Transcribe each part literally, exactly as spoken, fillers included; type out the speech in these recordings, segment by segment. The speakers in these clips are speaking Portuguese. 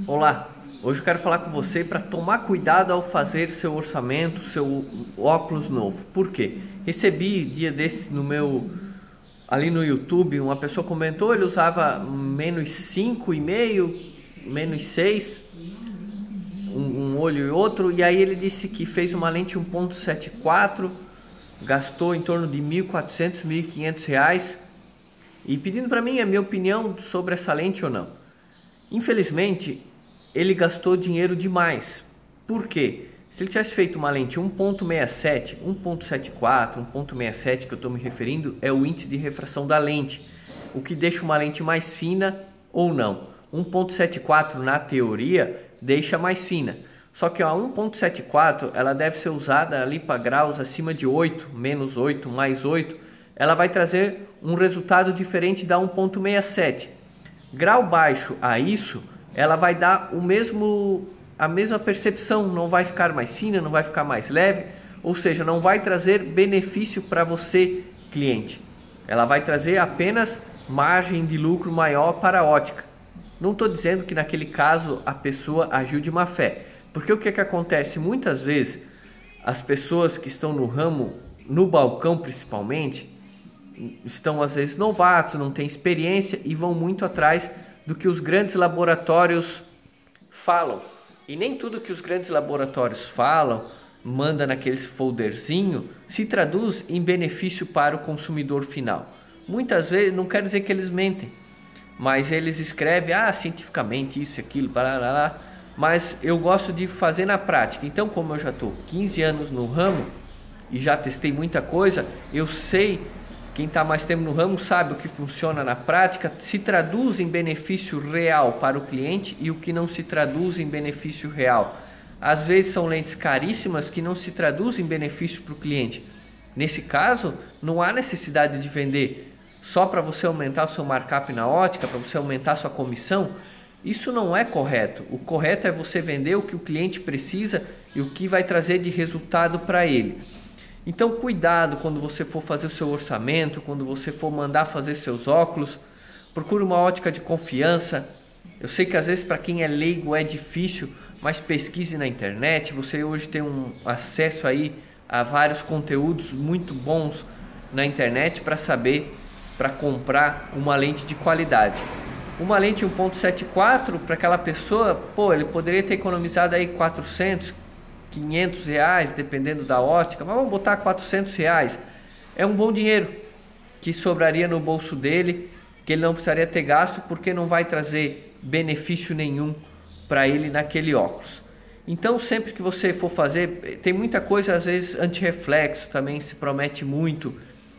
Olá, hoje eu quero falar com você para tomar cuidado ao fazer seu orçamento, seu óculos novo. Por quê? Recebi dia desse no meu ali no YouTube, uma pessoa comentou, ele usava menos cinco e meio, menos seis, um, um olho e outro, e aí ele disse que fez uma lente um ponto setenta e quatro, gastou em torno de mil e quatrocentos, mil e quinhentos reais, e pedindo para mim a minha opinião sobre essa lente ou não. Infelizmente, ele gastou dinheiro demais. Por quê? Se ele tivesse feito uma lente um ponto sessenta e sete, um ponto setenta e quatro, um ponto sessenta e sete que eu estou me referindo é o índice de refração da lente, o que deixa uma lente mais fina ou não. um ponto setenta e quatro na teoria deixa mais fina, só que a um ponto setenta e quatro ela deve ser usada ali para graus acima de oito, menos oito, mais oito, ela vai trazer um resultado diferente da um ponto sessenta e sete. Grau baixo a isso, ela vai dar o mesmo, a mesma percepção, não vai ficar mais fina, não vai ficar mais leve, ou seja, não vai trazer benefício para você, cliente. Ela vai trazer apenas margem de lucro maior para a ótica. Não estou dizendo que naquele caso a pessoa agiu de má fé, porque o que, é que acontece? Muitas vezes as pessoas que estão no ramo, no balcão principalmente, estão às vezes novatos, não têm experiência e vão muito atrás do que os grandes laboratórios falam. E nem tudo que os grandes laboratórios falam, manda naqueles folderzinho, se traduz em benefício para o consumidor final. Muitas vezes, não quer dizer que eles mentem, mas eles escrevem, ah, cientificamente isso e aquilo, parará, mas eu gosto de fazer na prática. Então, como eu já estou quinze anos no ramo e já testei muita coisa, eu sei. Quem está mais tempo no ramo sabe o que funciona na prática, se traduz em benefício real para o cliente e o que não se traduz em benefício real. Às vezes são lentes caríssimas que não se traduzem em benefício para o cliente. Nesse caso, não há necessidade de vender só para você aumentar o seu markup na ótica, para você aumentar a sua comissão. Isso não é correto. O correto é você vender o que o cliente precisa e o que vai trazer de resultado para ele. Então cuidado quando você for fazer o seu orçamento, quando você for mandar fazer seus óculos, procure uma ótica de confiança. Eu sei que às vezes para quem é leigo é difícil, mas pesquise na internet, você hoje tem um acesso aí a vários conteúdos muito bons na internet para saber, para comprar uma lente de qualidade. Uma lente um ponto setenta e quatro para aquela pessoa, pô, ele poderia ter economizado aí quatrocentos, quinhentos reais, dependendo da ótica, mas vamos botar quatrocentos reais. É um bom dinheiro que sobraria no bolso dele, que ele não precisaria ter gasto, porque não vai trazer benefício nenhum para ele naquele óculos. Então, sempre que você for fazer, tem muita coisa, às vezes antirreflexo também se promete muito.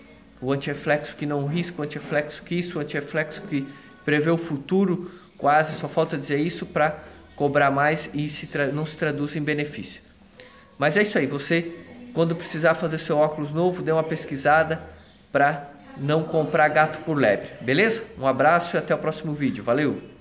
O antirreflexo que não risca, o antirreflexo que isso, o antirreflexo que prevê o futuro, quase só falta dizer isso para cobrar mais e se não se traduz em benefício. Mas é isso aí, você quando precisar fazer seu óculos novo, dê uma pesquisada para não comprar gato por lebre, beleza? Um abraço e até o próximo vídeo, valeu!